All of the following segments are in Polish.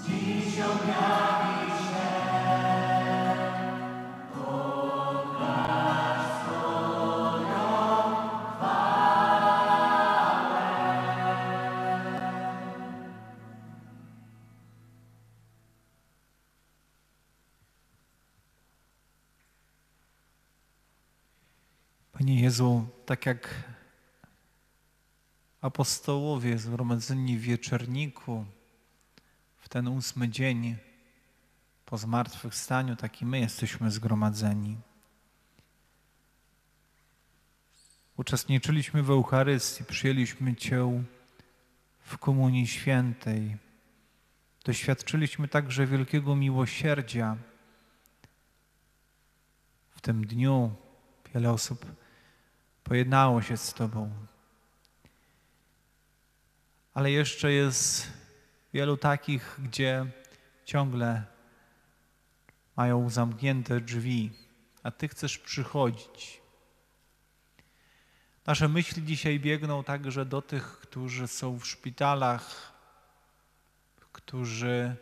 Panie Jezu, tak jak apostołowie zgromadzeni w wieczorniku w ten 8 dzień po zmartwychwstaniu, tak i my jesteśmy zgromadzeni. Uczestniczyliśmy w Eucharystii, przyjęliśmy Cię w Komunii Świętej. Doświadczyliśmy także wielkiego miłosierdzia. W tym dniu wiele osób pojednało się z Tobą. Ale jeszcze jest wielu takich, gdzie ciągle mają zamknięte drzwi, a Ty chcesz przychodzić. Nasze myśli dzisiaj biegną także do tych, którzy są w szpitalach, którzy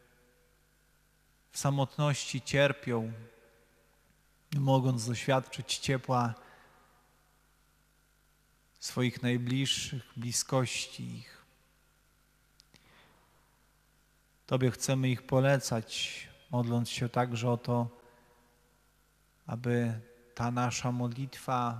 w samotności cierpią, nie mogąc doświadczyć ciepła swoich najbliższych, bliskości ich. Tobie chcemy ich polecać, modląc się także o to, aby ta nasza modlitwa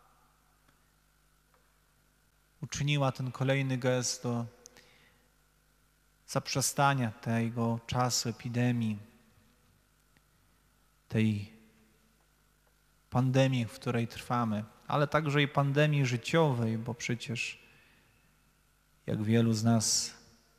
uczyniła ten kolejny gest do zaprzestania tego czasu epidemii, tej pandemii, w której trwamy, ale także i pandemii życiowej, bo przecież jak wielu z nas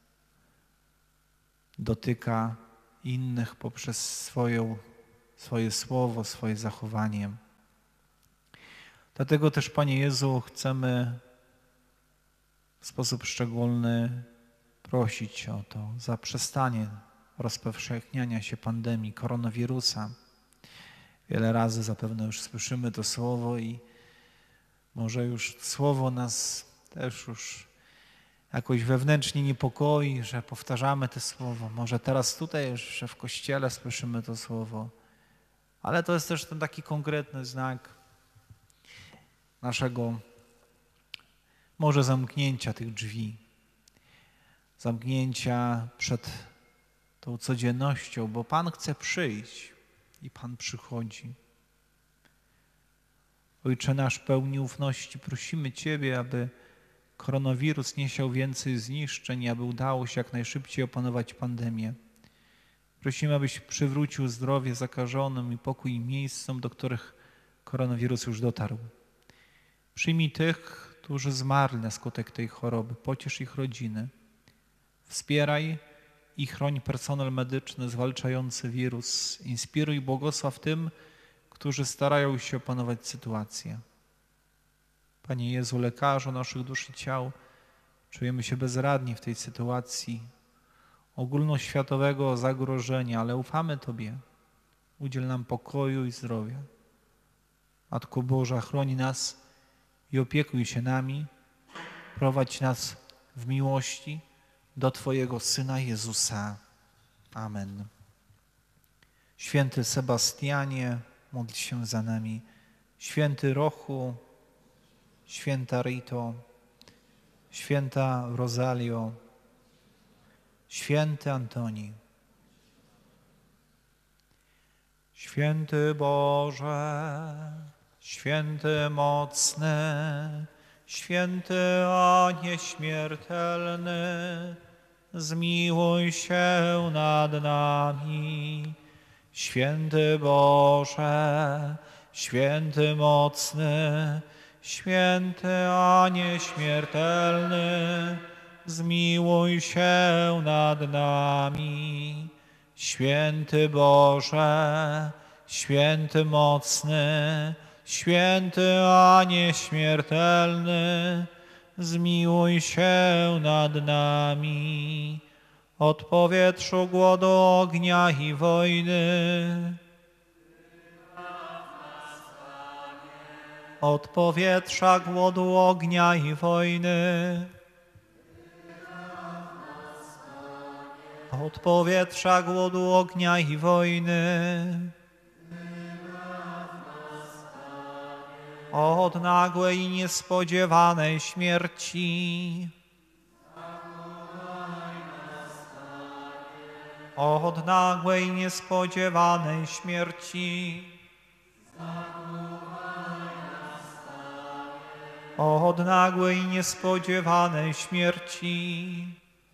dotyka innych poprzez swoje słowo, swoje zachowanie. Dlatego też, Panie Jezu, chcemy w sposób szczególny prosić o to zaprzestanie rozpowszechniania się pandemii koronawirusa. Wiele razy zapewne już słyszymy to słowo i może już słowo nas też już jakoś wewnętrznie niepokoi, że powtarzamy to słowo. Może teraz tutaj jeszcze w kościele słyszymy to słowo. Ale to jest też ten taki konkretny znak naszego może zamknięcia tych drzwi. Zamknięcia przed tą codziennością, bo Pan chce przyjść i Pan przychodzi. Ojcze nasz, pełni ufności, prosimy Ciebie, aby koronawirus nie siał więcej zniszczeń, aby udało się jak najszybciej opanować pandemię. Prosimy, abyś przywrócił zdrowie zakażonym i pokój miejscom, do których koronawirus już dotarł. Przyjmij tych, którzy zmarli na skutek tej choroby, pociesz ich rodziny. Wspieraj i chroń personel medyczny zwalczający wirus. Inspiruj, błogosław tym, którzy starają się opanować sytuację. Panie Jezu, lekarzu naszych dusz i ciał, czujemy się bezradni w tej sytuacji ogólnoświatowego zagrożenia, ale ufamy Tobie. Udziel nam pokoju i zdrowia. Matko Boża, chroni nas i opiekuj się nami. Prowadź nas w miłości do Twojego Syna Jezusa. Amen. Święty Sebastianie, módl się za nami. Święty Rochu, Święta Rito, Święta Rosalio, Święty Antoni. Święty Boże, Święty Mocny, Święty a nieśmiertelny, zmiłuj się nad nami. Święty Boże, Święty Mocny, Święty a nieśmiertelny, zmiłuj się nad nami. Święty Boże, Święty Mocny, Święty a nieśmiertelny, zmiłuj się nad nami. Od powietrzu, głodu, ognia i wojny, od powietrza, głodu, ognia i wojny, od powietrza, głodu, ognia i wojny, od nagłej i niespodziewanej śmierci, od nagłej i niespodziewanej śmierci, od nagłej i niespodziewanej śmierci.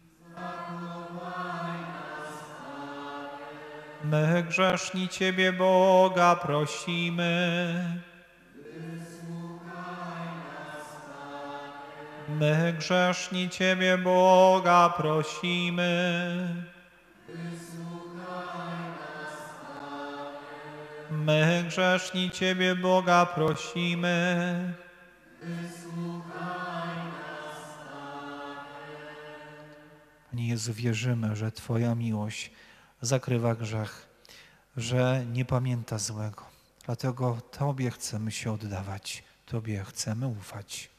My grzeszni Ciebie, Boga, prosimy. My grzeszni Ciebie, Boga, prosimy. My grzeszni Ciebie, Boga, prosimy. Panie Jezu, wierzymy, że Twoja miłość zakrywa grzech, że nie pamięta złego. Dlatego Tobie chcemy się oddawać, Tobie chcemy ufać.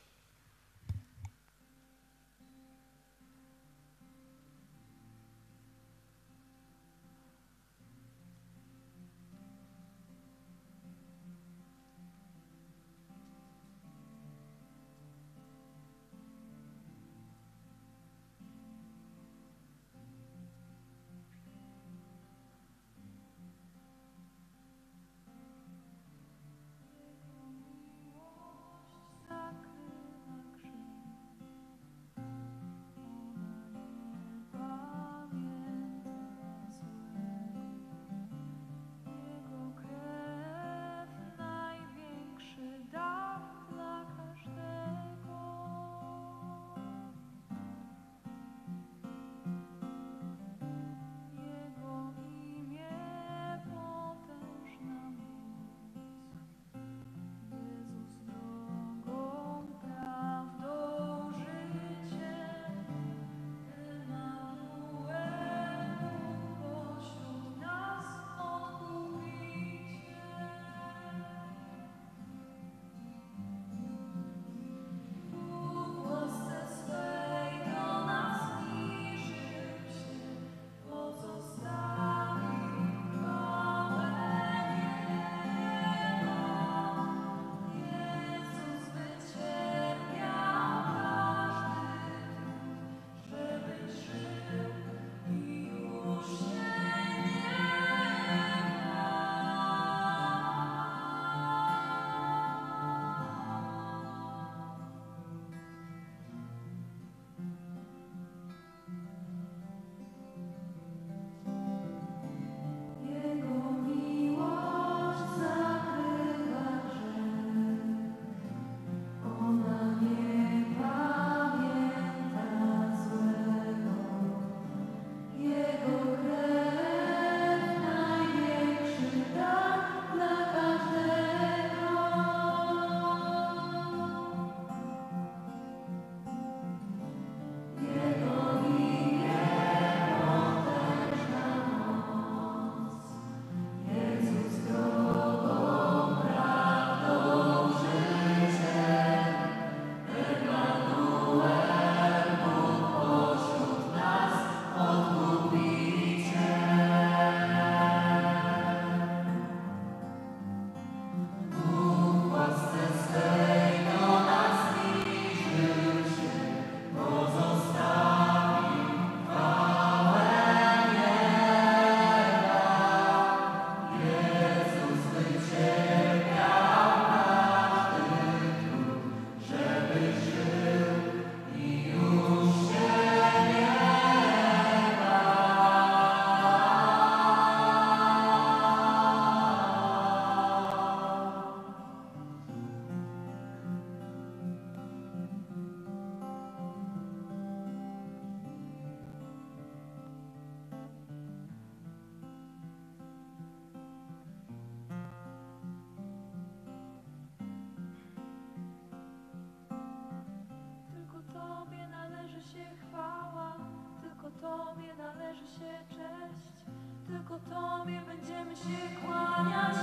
Tobie należy się cześć, tylko Tobie będziemy się kłaniać,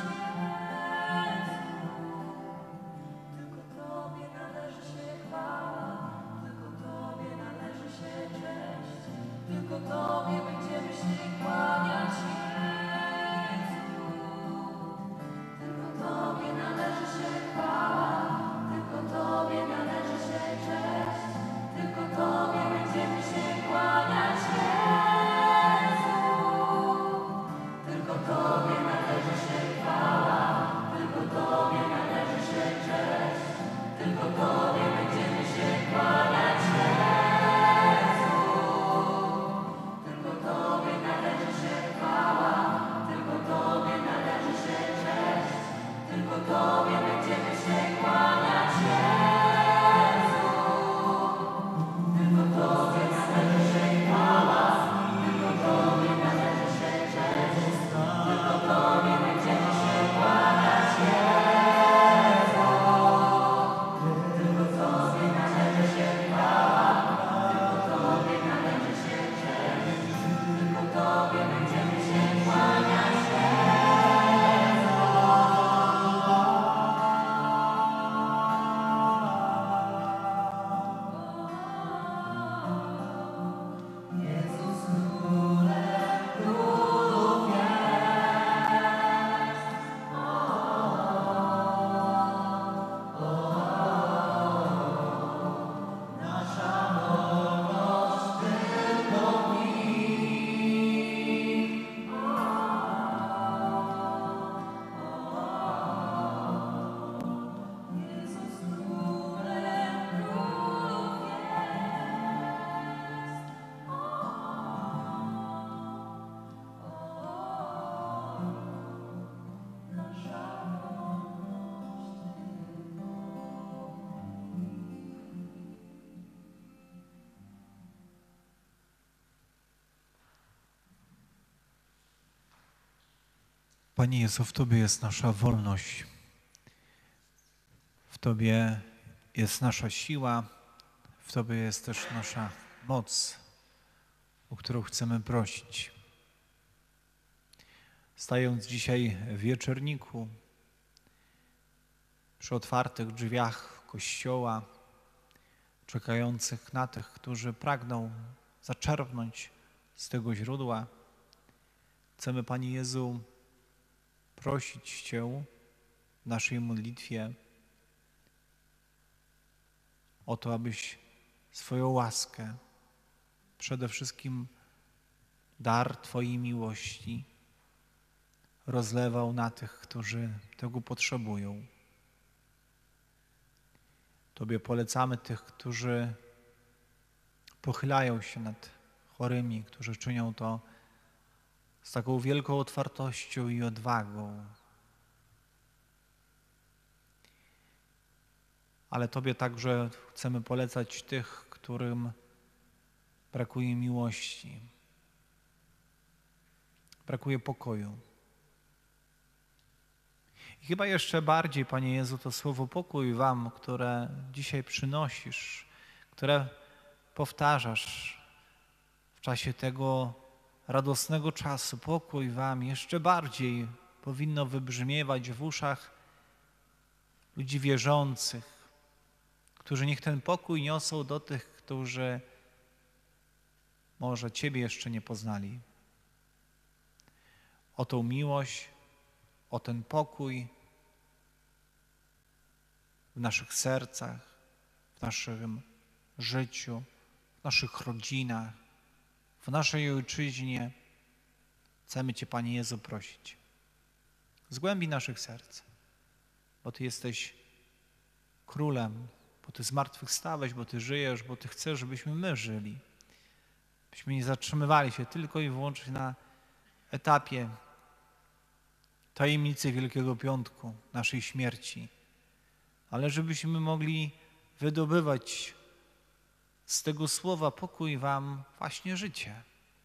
Jezu. Tylko Tobie należy się chwała, tylko Tobie należy się cześć, tylko Tobie będziemy Panie Jezu, w Tobie jest nasza wolność. W Tobie jest nasza siła, w Tobie jest też nasza moc, o którą chcemy prosić. Stając dzisiaj w wieczorniku, przy otwartych drzwiach Kościoła, czekających na tych, którzy pragną zaczerpnąć z tego źródła, chcemy, Panie Jezu, prosić Cię w naszej modlitwie o to, abyś swoją łaskę, przede wszystkim dar Twojej miłości, rozlewał na tych, którzy tego potrzebują. Tobie polecamy tych, którzy pochylają się nad chorymi, którzy czynią to z taką wielką otwartością i odwagą. Ale Tobie także chcemy polecać tych, którym brakuje miłości, brakuje pokoju. I chyba jeszcze bardziej, Panie Jezu, to słowo pokój Wam, które dzisiaj przynosisz, które powtarzasz w czasie tego radosnego czasu, pokój Wam, jeszcze bardziej powinno wybrzmiewać w uszach ludzi wierzących, którzy niech ten pokój niosą do tych, którzy może Ciebie jeszcze nie poznali. O tą miłość, o ten pokój w naszych sercach, w naszym życiu, w naszych rodzinach, w naszej ojczyźnie. Chcemy Cię, Panie Jezu, prosić z głębi naszych serc, bo Ty jesteś Królem, bo Ty zmartwychwstałeś, bo Ty żyjesz, bo Ty chcesz, żebyśmy my żyli. Byśmy nie zatrzymywali się tylko i wyłącznie na etapie tajemnicy Wielkiego Piątku, naszej śmierci, ale żebyśmy mogli wydobywać z tego słowa pokój Wam właśnie życie.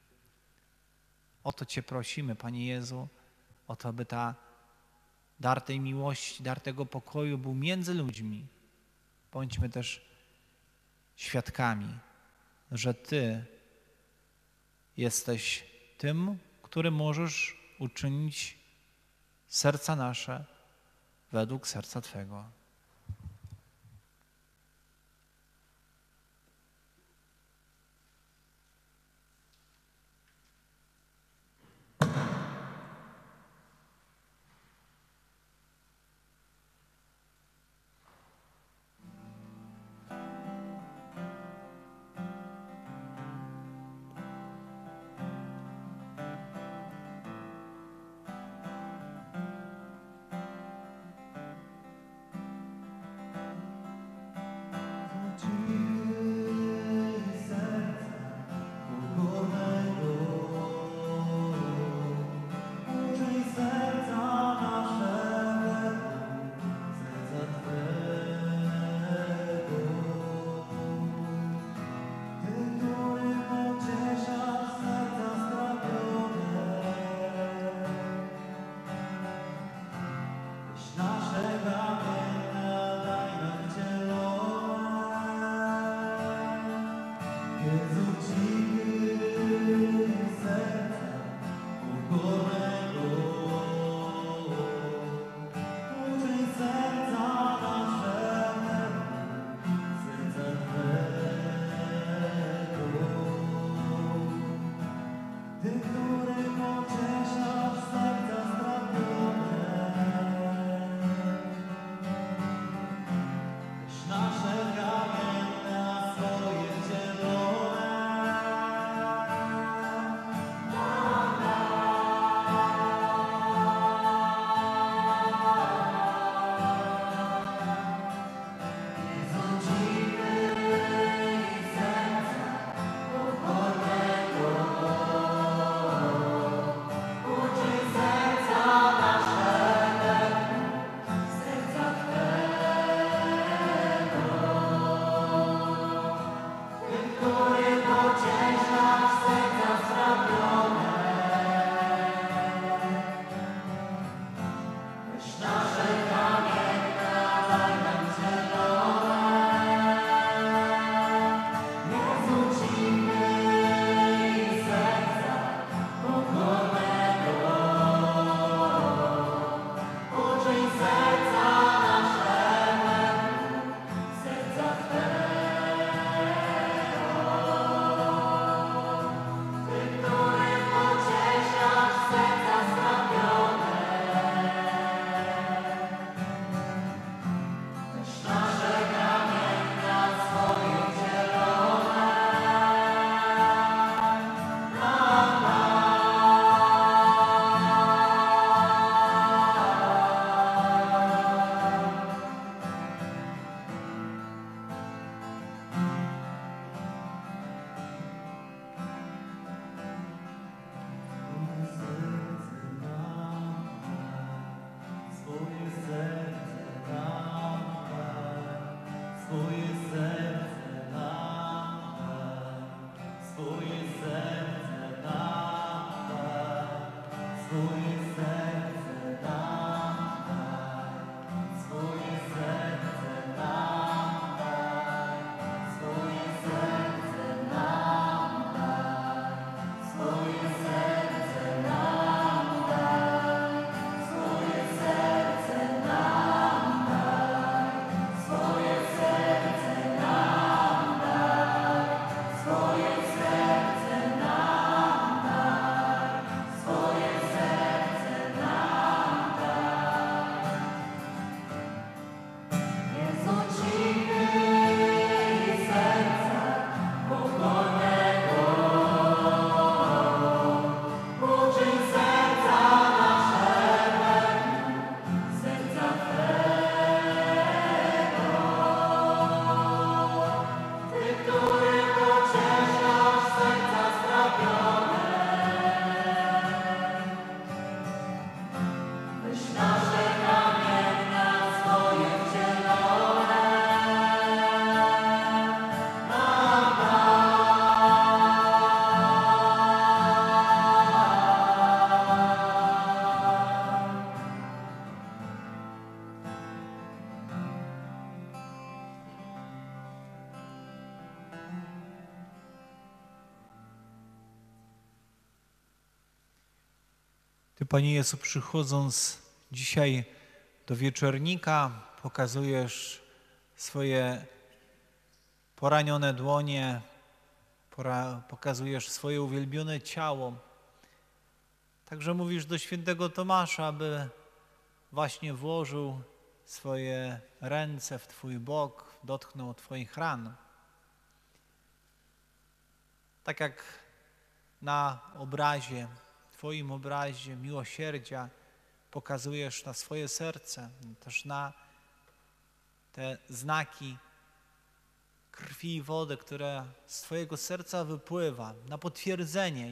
O to Cię prosimy, Panie Jezu, o to, aby dar tej miłości, dar tego pokoju był między ludźmi. Bądźmy też świadkami, że Ty jesteś tym, który możesz uczynić serca nasze według serca Twego. Ty, Panie Jezu, przychodząc dzisiaj do wieczornika, pokazujesz swoje poranione dłonie, pokazujesz swoje uwielbione ciało. Także mówisz do świętego Tomasza, aby właśnie włożył swoje ręce w Twój bok, dotknął Twoich ran. Tak jak na obrazie, Twoim obrazie miłosierdzia pokazujesz na swoje serce, też na te znaki krwi i wody, które z Twojego serca wypływa, na potwierdzenie.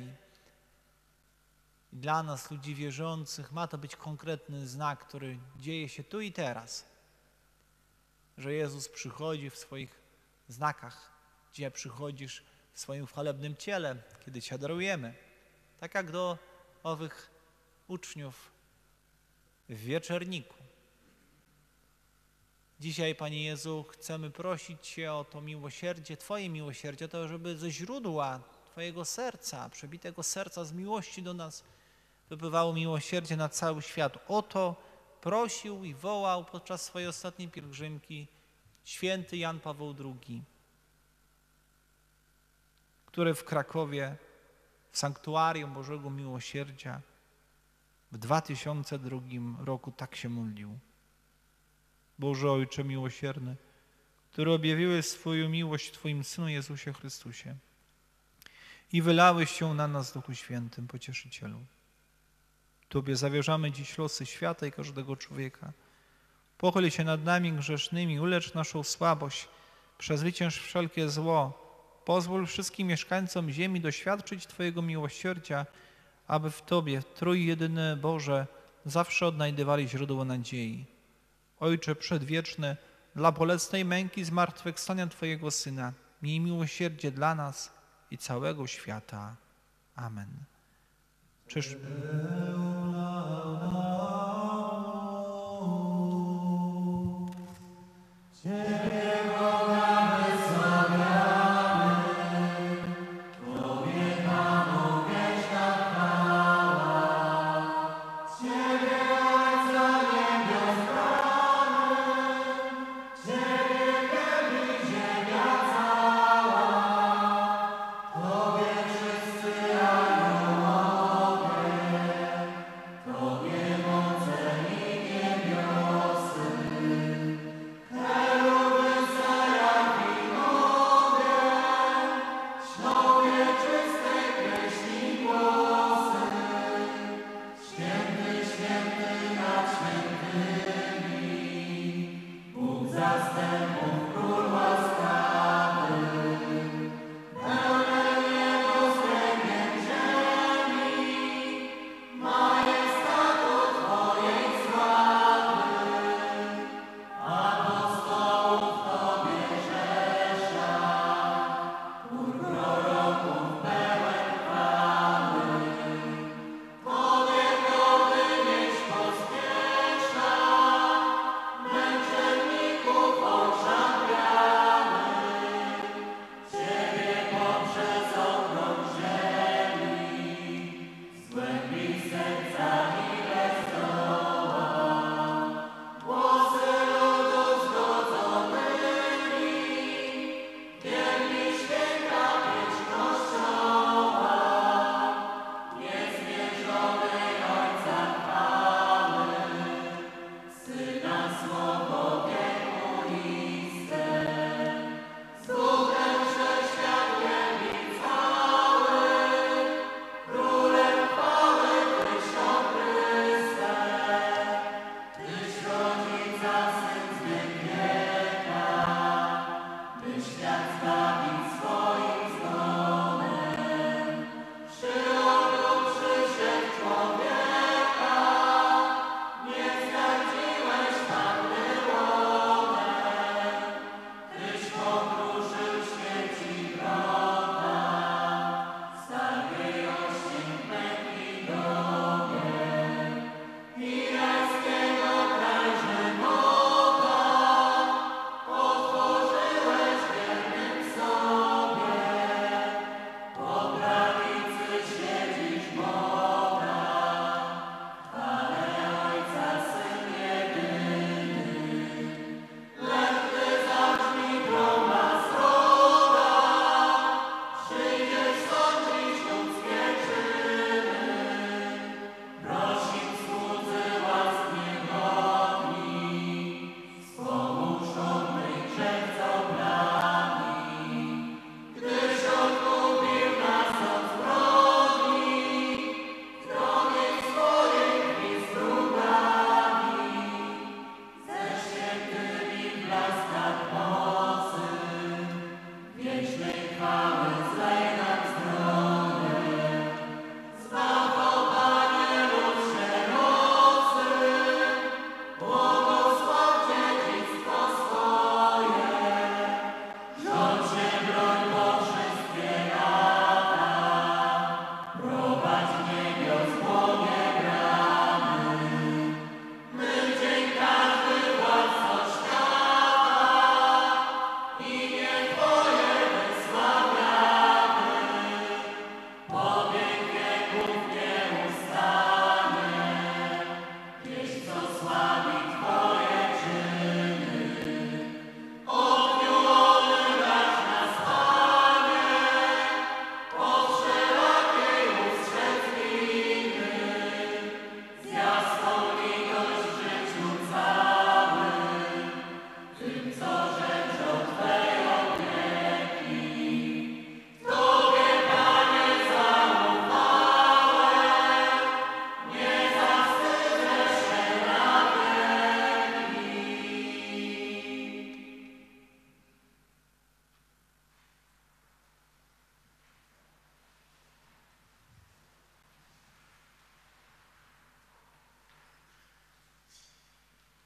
I dla nas, ludzi wierzących, ma to być konkretny znak, który dzieje się tu i teraz. Że Jezus przychodzi w swoich znakach, gdzie przychodzisz w swoim chwalebnym ciele, kiedy Cię adorujemy. Tak jak do owych uczniów w wieczorniku. Dzisiaj, Panie Jezu, chcemy prosić Cię o to miłosierdzie, Twoje miłosierdzie, to żeby ze źródła Twojego serca, przebitego serca z miłości do nas, wypływało miłosierdzie na cały świat. O to prosił i wołał podczas swojej ostatniej pielgrzymki święty Jan Paweł II, który w Krakowie, w Sanktuarium Bożego Miłosierdzia w 2002 roku tak się modlił. Boże Ojcze miłosierny, który objawiłeś swoją miłość w Twoim Synu Jezusie Chrystusie i wylałeś się na nas Duchu Świętym, Pocieszycielu. Tobie zawierzamy dziś losy świata i każdego człowieka. Pochyl się nad nami grzesznymi, ulecz naszą słabość, przezwycięż wszelkie zło. Pozwól wszystkim mieszkańcom ziemi doświadczyć Twojego miłosierdzia, aby w Tobie, Trójjedyny Boże, zawsze odnajdywali źródło nadziei. Ojcze Przedwieczny, dla bolesnej męki zmartwychwstania Twojego Syna, miej miłosierdzie dla nas i całego świata. Amen. Czyż...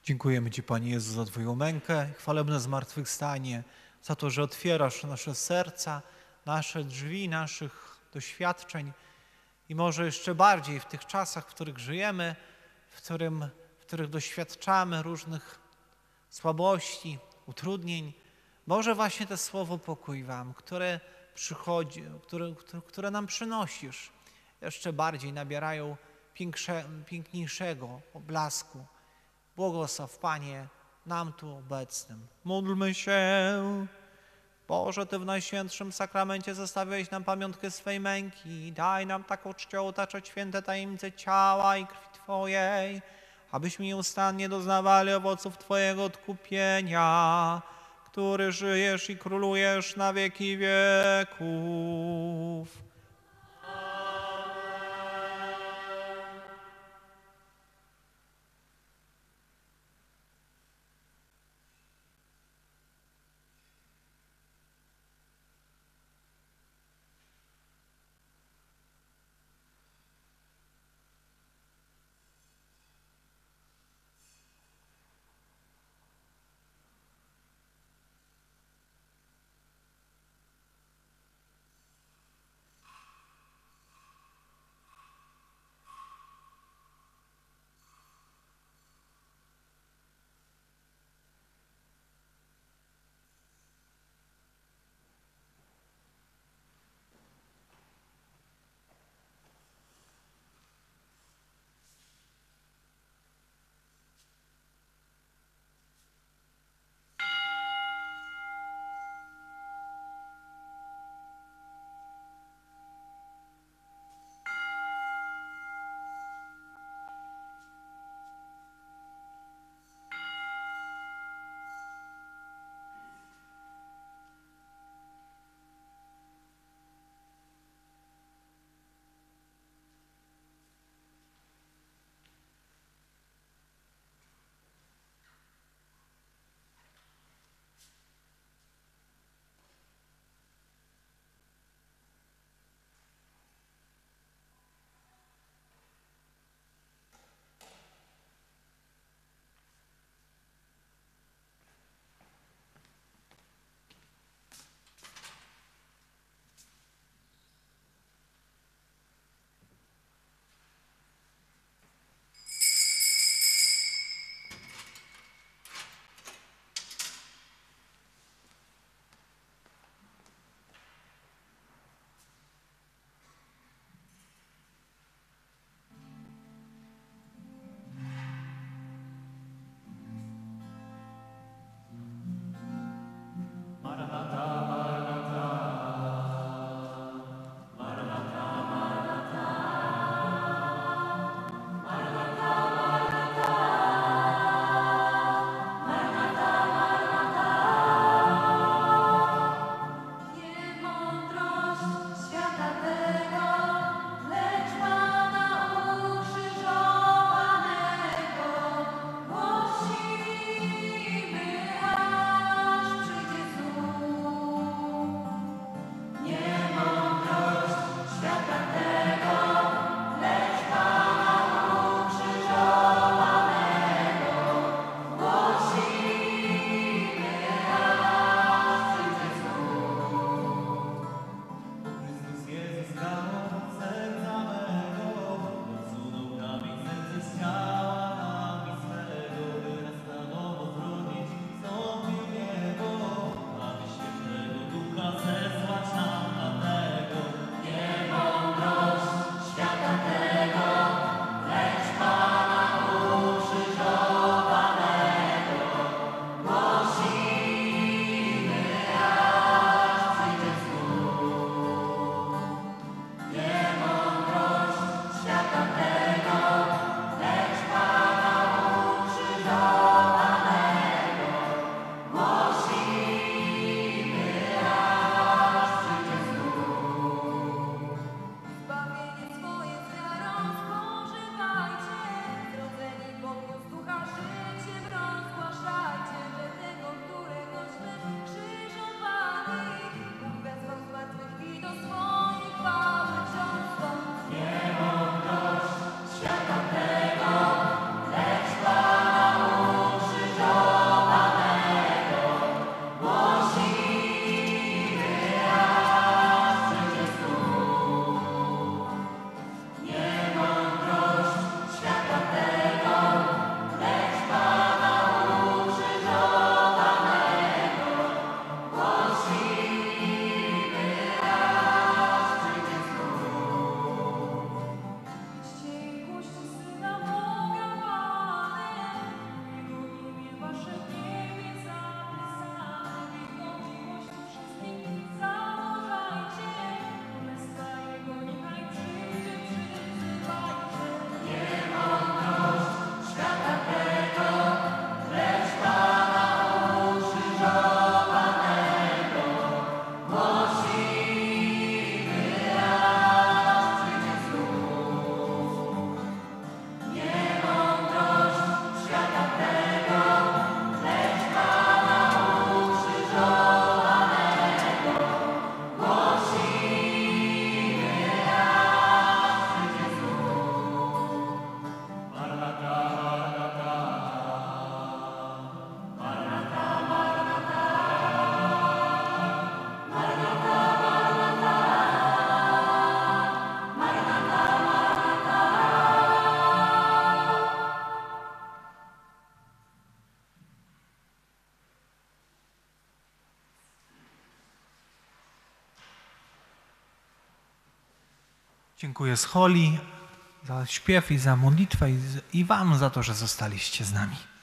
Dziękujemy Ci, Panie Jezu, za Twoją mękę, chwalebne zmartwychwstanie, za to, że otwierasz nasze serca, nasze drzwi, naszych doświadczeń i może jeszcze bardziej w tych czasach, w których żyjemy, w których doświadczamy różnych słabości, utrudnień. Może właśnie to słowo pokój Wam, które przychodzi, które nam przynosisz, jeszcze bardziej nabierają piękniejszego oblasku. Błogosław, Panie, nam tu obecnym. Módlmy się. Boże, Ty w Najświętszym Sakramencie zostawiłeś nam pamiątkę swej męki. Daj nam taką czcią otaczać święte tajemnice ciała i krwi Twojej, abyśmy nieustannie doznawali owoców Twojego odkupienia, który żyjesz i królujesz na wieki wieków. Dziękuję Scholi za śpiew i za modlitwę i Wam za to, że zostaliście z nami.